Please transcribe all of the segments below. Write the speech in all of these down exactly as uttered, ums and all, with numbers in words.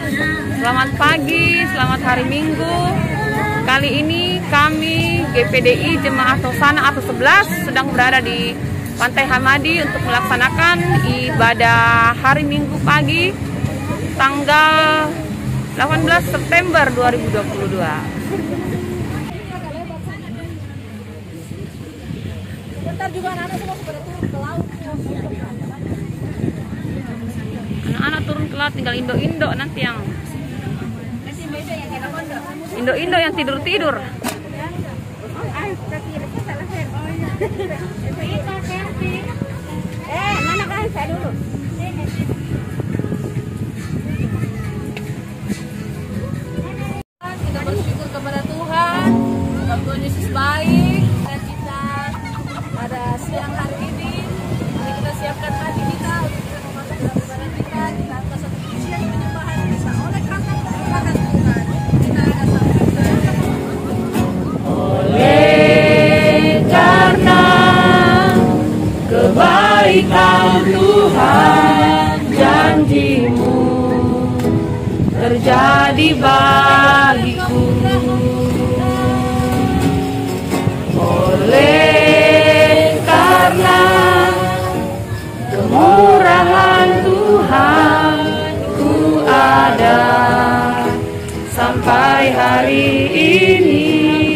Selamat pagi, selamat hari Minggu. Kali ini kami G P D I Jemaah Tosana atau sebelas sedang berada di Pantai Hamadi untuk melaksanakan ibadah hari Minggu pagi tanggal delapan belas September dua ribu dua puluh dua. Anak-anak turun ke laut, tinggal Indo-Indo nanti yang Indo-Indo yang tidur-tidur. Eh, mana kan saya dulu. Kita bersyukur kepada Tuhan, Tuhan Yesus baik. Dan kita pada siang hari ini, mari kita siapkan hati kita untuk kita memasuki dalam ibadah kita. Kita akan satu pujian penyembahan bisa oleh karena kemuliaan Tuhan. Kita akan sambut oleh karena kebaikan Tuhan, janji-Mu terjadi bagiku. Oleh karena kemurahan Tuhan, ku ada sampai hari ini.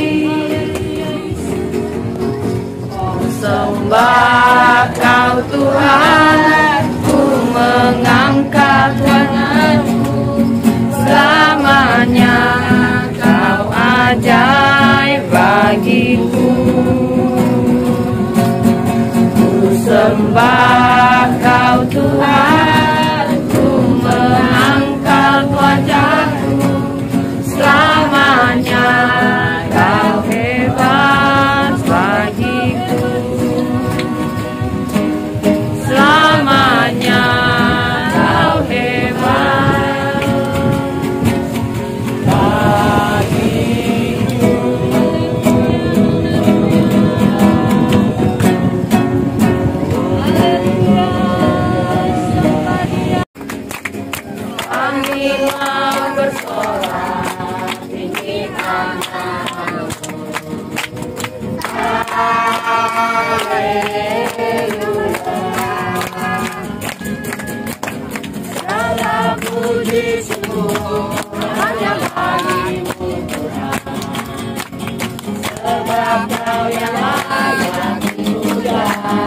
Sembah Kau Tuhan, ku mengangkat wajah-Mu. Selamanya Kau ajaib bagiku. Ku sembah Kau Tuhan, ku mengangkat wajah-Mu. Selamanya Kau hebat bagiku. Selamanya Kau hebat bagiku. Kami mau bersorak tinggikan nama-Mu. Segala puji semua hanya bagi-Mu Tuhan, sebab Kau yang layak dipuja.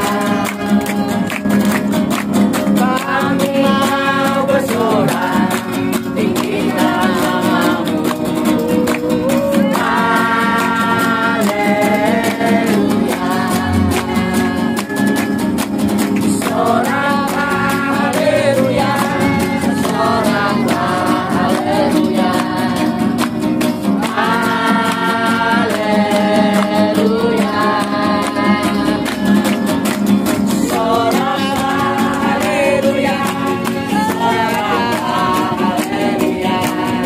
Kami mau bersorak tinggikan nama-Mu. Haleluya. Soraklah haleluya, soraklah haleluya. Haleluya. Soraklah haleluya, soraklah haleluya.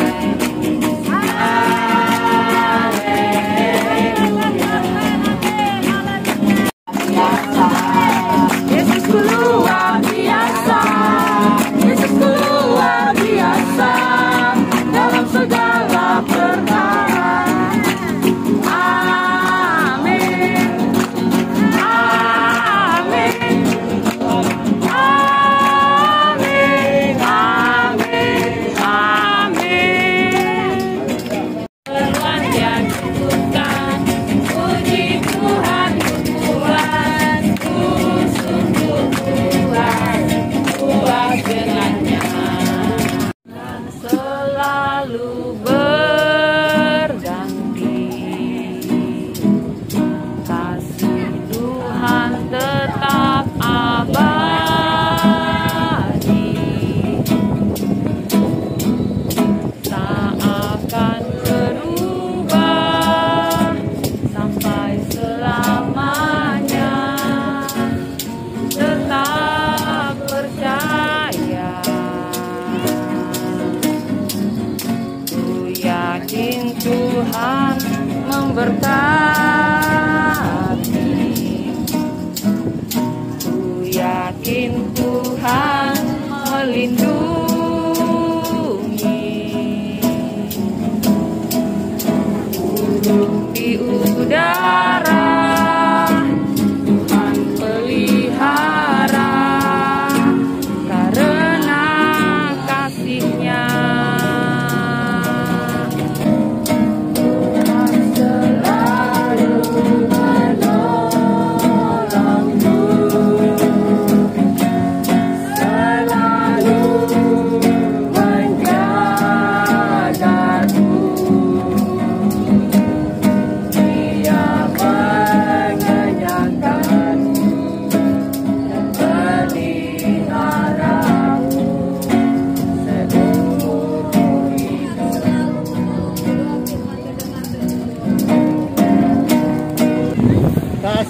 Yesusku luar biasa, Yesusku luar biasa dalam segala perkara. Amin, amin, amin, amin, amin. Tuhan yang cukupkan, puji Tuhan, Tuhan, ku sungguh Tuhan, puas dengannya. Dan selalu berganti, kasih Tuhan tetap abadi, tak akan berubah sampai selamanya. Tetap percaya, ku yakin Tuhan memberkati. Ku yakin Tuhan melindungi.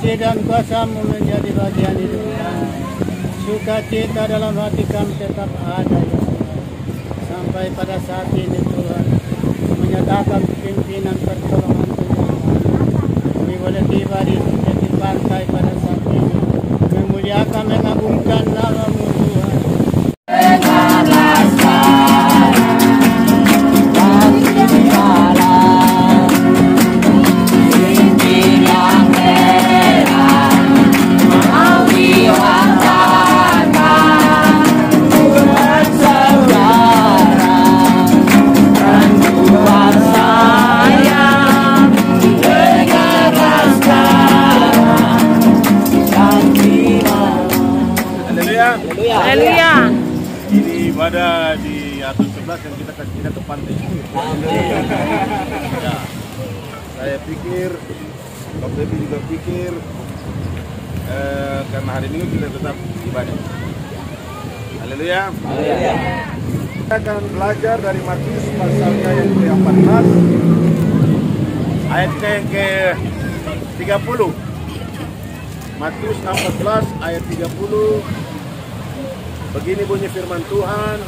kasih dan kuasa-Mu menjadi bagian hidup kami. Sukacita dalam hati kami tetap ada ya Tuhan. Sampai pada saat ini Tuhan, menyatakan pimpinan pertolongan Tuhan. Kami boleh tiba di tepi pantai pada saat ini, memuliakan, mengagungkan nama-Mu Tuhan. Haleluya. Ini ibadah di Atos sebelas yang kita kasih kita ke pantai. Ya, saya pikir, Bapak Devi juga pikir, eh, karena hari Minggu kita tetap ibadah. Haleluya. Kita akan belajar dari Matius pasalnya yang ke empat belas, ayatnya yang ke tiga puluh. Matius empat belas ayat tiga puluh. Begini bunyi firman Tuhan.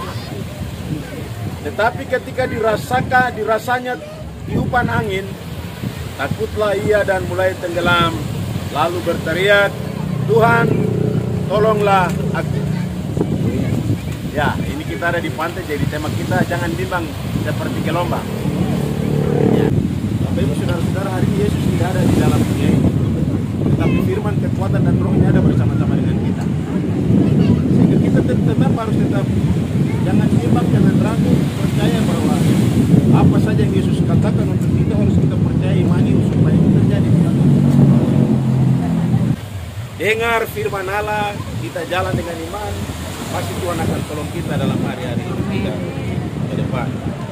Tetapi ketika dirasakan, dirasanya tiupan angin, takutlah ia dan mulai tenggelam, lalu berteriak, Tuhan, tolonglah aku. Ya, ini kita ada di pantai, jadi tema kita jangan bimbang seperti gelombang. Ya. Bapak Ibu saudara-saudara, hari ini Yesus tidak ada di dalam dunia ini, tetapi firman, kekuatan dan rohnya ada bersama-sama dengan kita. Sehingga kita tetap harus tetap jangan bimbang, jangan ragu, percaya bahwa apa saja yang Yesus katakan untuk kita harus kita percaya, imani supaya itu terjadi. Dengar firman Allah, kita jalan dengan iman, pasti Tuhan akan tolong kita dalam hari-hari kita ke depan.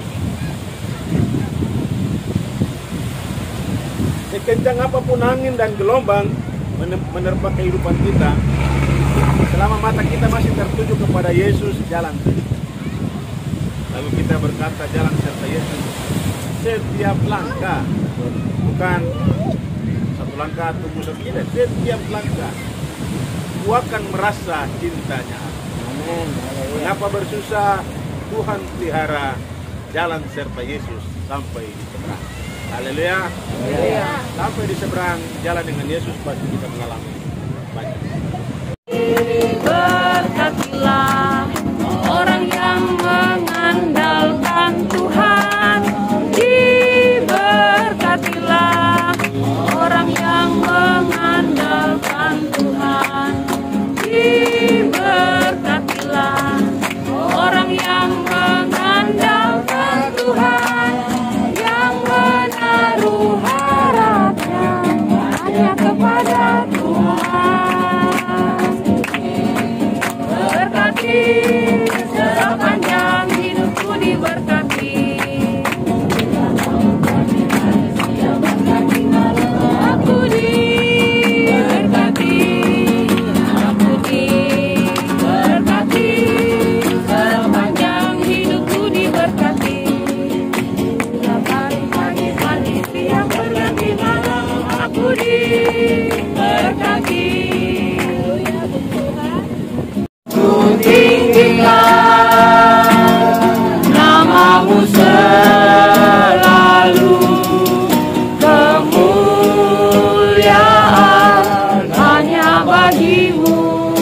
Sekencang apapun angin dan gelombang menerpa kehidupan kita, selama mata kita masih tertuju kepada Yesus, jalan terus. Lalu kita berkata jalan serta Yesus setiap langkah, bukan satu langkah tunggu sekian, setiap langkah aku akan merasa cintanya. Amin. Mengapa bersusah? Tuhan pelihara jalan serta Yesus sampai di seberang. Haleluya. Sampai di seberang jalan dengan Yesus pasti kita mengalami banyak. Berkatilah orang yang mengandalkan Tuhan. Diberkatilah orang yang mengandalkan Tuhan. Diberkatilah orang yang mengandalkan Tuhan, yang menaruh harapnya hanya kepada Tuhan. Berkati sepanjang hidupku, diberkati. Aku diberkati, aku diberkati, sepanjang hidupku diberkati. Setiap hari, pagi, pagi, siang, berganti malam, aku diberkati. Tinggikan nama-Mu selalu, kemuliaan hanya bagi-Mu.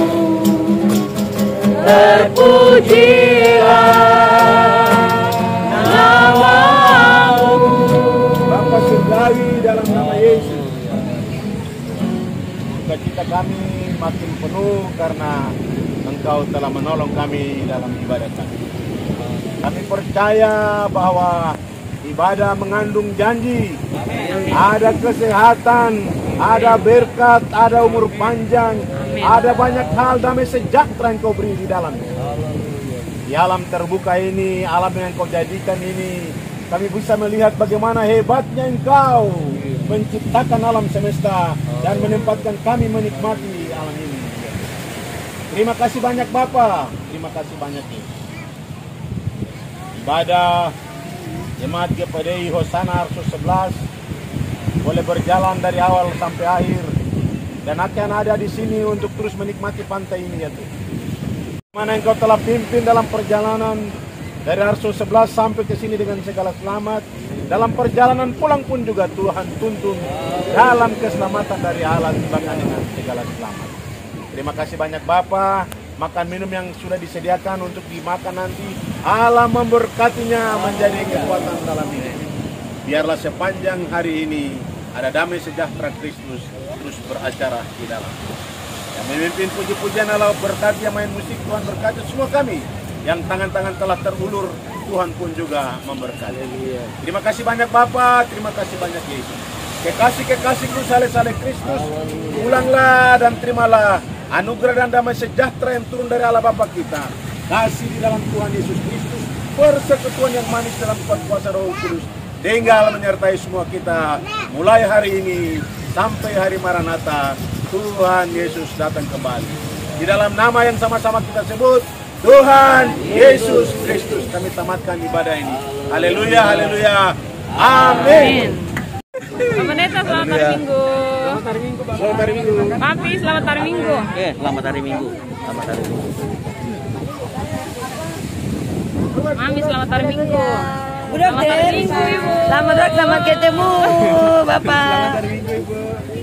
Terpujilah nama-Mu. Bapa surgawi dalam nama Yesus, sukacita kami makin penuh karena Engkau telah menolong kami dalam ibadah kami. Kami percaya bahwa ibadah mengandung janji. Ada kesehatan, ada berkat, ada umur panjang, ada banyak hal damai sejahtera yang Kau beri di dalam. Di alam terbuka ini, alam yang Kau jadikan ini, kami bisa melihat bagaimana hebatnya Engkau menciptakan alam semesta dan menempatkan kami menikmati alam ini. Terima kasih banyak Bapa, terima kasih banyak. Ibadah Jemaat G P D I Hosana Arsus sebelas boleh berjalan dari awal sampai akhir dan akan ada di sini untuk terus menikmati pantai ini ya Tuhan. Mana Engkau telah pimpin dalam perjalanan dari Arso sebelas sampai ke sini dengan segala selamat. Dalam perjalanan pulang pun juga Tuhan tuntun dalam keselamatan dari Allah bahkan dengan segala selamat. Terima kasih banyak Bapa. Makan minum yang sudah disediakan untuk dimakan nanti, Allah memberkatinya menjadi kekuatan dalam hidup. Biarlah sepanjang hari ini ada damai sejahtera Kristus terus beracara di dalam. Yang memimpin puji-pujian Allah berkati, yang main musik Tuhan berkati semua kami. Yang tangan-tangan telah terulur Tuhan pun juga memberkati. Terima kasih banyak Bapa, terima kasih banyak Yesus. Kekasih-kekasihku saleh-saleh Kristus, ulanglah dan terimalah anugerah dan damai sejahtera yang turun dari Allah Bapa kita. Kasih di dalam Tuhan Yesus Kristus, persekutuan yang manis dalam kuasa Roh Kudus, tinggal menyertai semua kita mulai hari ini sampai hari Maranatha. Tuhan Yesus datang kembali. Di dalam nama yang sama-sama kita sebut, Tuhan Yesus Kristus, kami tamatkan ibadah ini. Haleluya, haleluya. Amin. Pak Pendeta, selamat hari Minggu. Selamat hari Minggu, Bang. Selamat hari Minggu. Papi, selamat hari Minggu. Oke, selamat hari Minggu. Selamat hari Minggu. Mami, selamat hari Minggu. Udah Selamat hari Minggu, Ibu. Selamat hari sama ketemu, Bapak. Selamat hari Minggu, Ibu.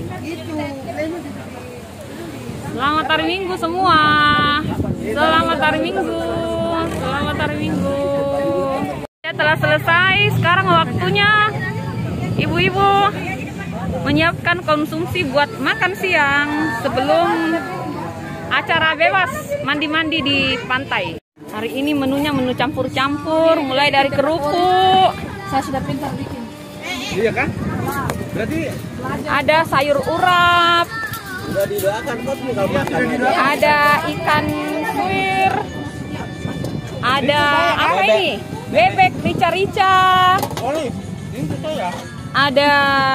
Selamat hari Minggu semua. Selamat hari Minggu. Selamat hari Minggu. Ya, telah selesai. Sekarang waktunya ibu-ibu menyiapkan konsumsi buat makan siang sebelum acara bebas mandi-mandi di pantai. Hari ini menunya menu campur-campur, mulai dari kerupuk. Saya sudah pintar bikin. Iya kan? Berarti Ada sayur urap, sudah didoakan kok kalau makan. ada ikan suwir, ada apa ini? Bebek rica-rica, Oli, ini saya. ada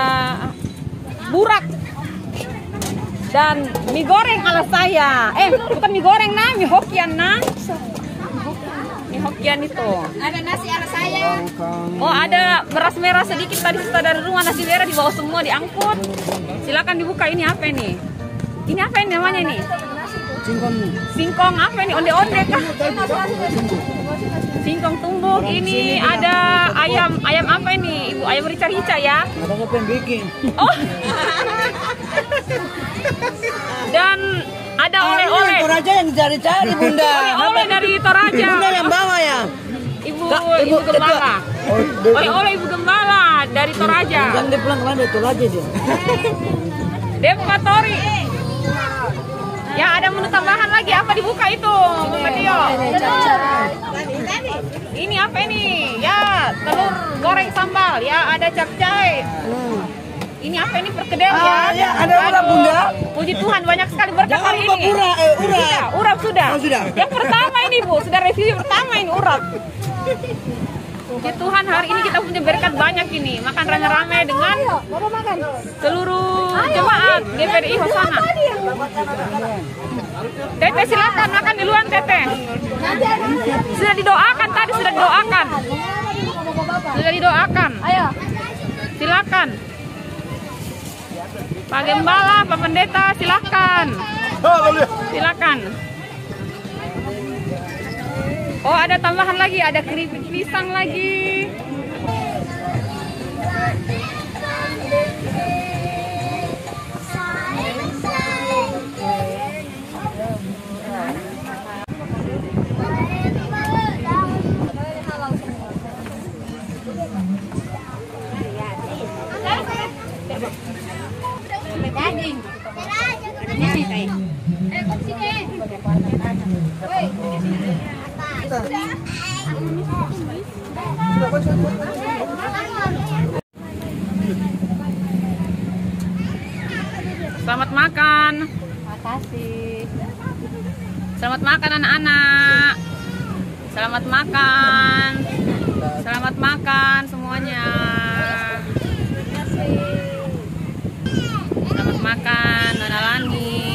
burak dan mie goreng ala saya. Eh, bukan mie goreng nah, mie Hokian nah. Mie Hokian itu. Ada nasi ala saya. Oh, ada beras merah sedikit tadi kita dari rumah, nasi merah dibawa semua diangkut. Silakan dibuka, ini apa ini? Ini apa ini namanya ini? Singkong. Singkong apa ini? Onde-onde kah? Singkong tumbuk. Ini ada ayam, ayam apa ini? Ibu, ayam rica-rica ya? Ada apa yang bikin? Oh. Dan ada oleh-oleh. Toraja yang cari-cari, Bunda. Oleh-oleh dari Toraja. Bunda yang bawa ya. Ibu, Kak, Ibu Ibu, Gembala. Oleh-oleh Ibu Gembala dari Toraja. Jangan dia pulang kemana, Toraja dia. Devatori. Ya, ada menu tambahan lagi. Apa dibuka itu, Bapak Tio? Ini apa ini? Ya, telur goreng sambal. Ya, ada capcay. Ini apa ini? Perkedel ya? Ah, ya, ada urap, Aduh, Bunda. Puji Tuhan, banyak sekali berkat Jangan hari lupa ini. urap, eh, urap. Sudah, urap sudah. Oh, sudah. Yang pertama ini, Bu. Sudah review pertama ini urap. Puji Tuhan, hari ini kita punya berkat banyak ini. Makan rame-rame dengan seluruh jemaat G P D I Hosana. Tete silakan makan di luar, Tete. Sudah didoakan tadi, sudah didoakan. Sudah didoakan. Ayo. Silakan. Pak Gembala, Pak Pendeta, silakan. Silakan. Oh, ada tambahan lagi, ada keripik pisang lagi. Selamat makan. Makasih. Selamat makan anak-anak. Selamat makan. Selamat makan semuanya. Selamat makan Nona Lani.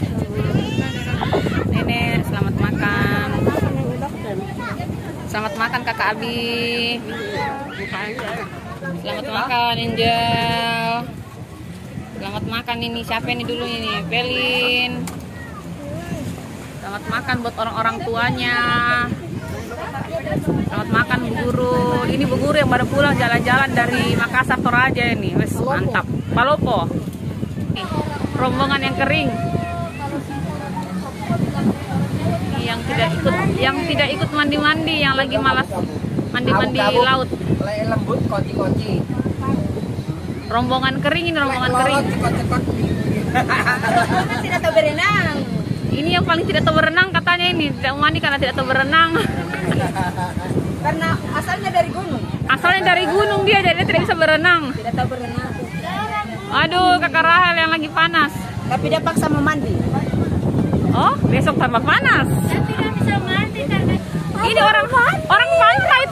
Nenek, selamat makan. Selamat makan Kakak Abi. Selamat makan Angel. Selamat makan ini, siapa ini dulu ini? Pelin. Selamat makan buat orang-orang tuanya. Selamat makan Bu Guru. Ini Bu Guru yang baru pulang jalan-jalan dari Makassar Toraja ini. Wes mantap. Palopo. Nih, rombongan yang kering. Yang tidak ikut yang tidak ikut mandi-mandi, yang lagi malas mandi-mandi laut. Lembut, koci-koci. Rombongan kering ini, rombongan kering. Tidak tahu berenang. Ini yang paling tidak tahu berenang katanya ini, tidak mau mandi karena tidak tahu berenang. Karena asalnya dari gunung. Asalnya dari gunung dia, jadi dia tidak bisa berenang. Tidak tahu berenang. Aduh, Kakak Rahel yang lagi panas. Tapi dia paksa mau mandi. Oh, besok tambah panas. Tidak bisa mandi karena Ini orang orang pantai